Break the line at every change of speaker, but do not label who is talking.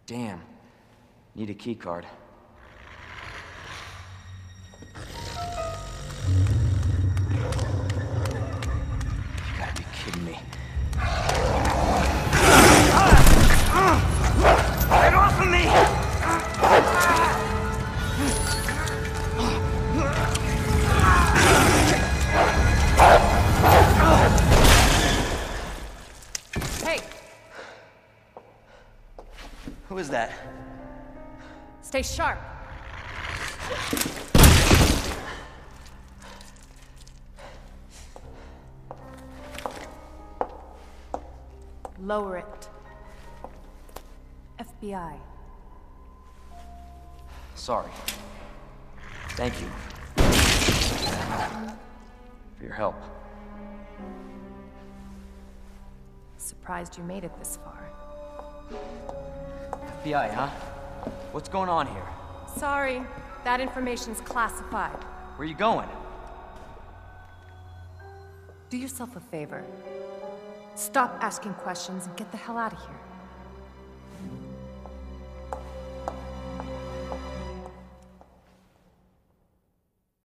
Damn. Need a key card. You gotta be kidding me. Get off of me!
Hey!
Who is that?
Stay sharp. Lower it. FBI.
Sorry. Thank you. For your help.
Surprised you made it this far.
FBI, huh? What's going on here?
Sorry, that information's classified.
Where are you going?
Do yourself a favor. Stop asking questions and get the hell out of here.